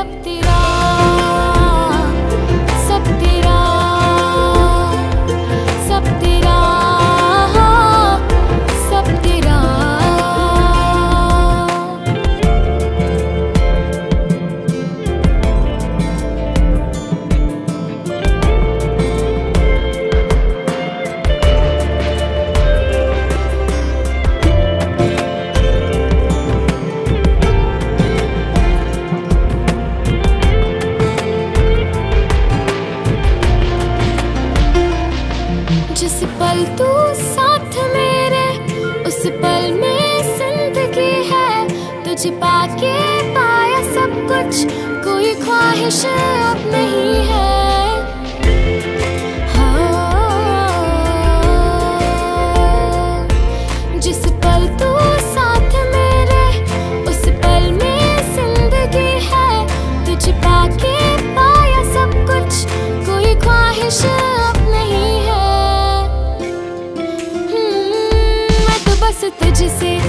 सब तेरा, सब तेरा, सब तेरा, सब तेरा। जिस पल तू साथ मेरे, उस पल में जिंदगी है। तुझे पाके पाया सब कुछ, कोई ख्वाहिश अब नहीं है। हाँ, जिस पल तू साथ मेरे, उस पल में जिंदगी है। तुझे पाके पाया सब कुछ, कोई ख्वाहिश अब नहीं है। बस तुझसे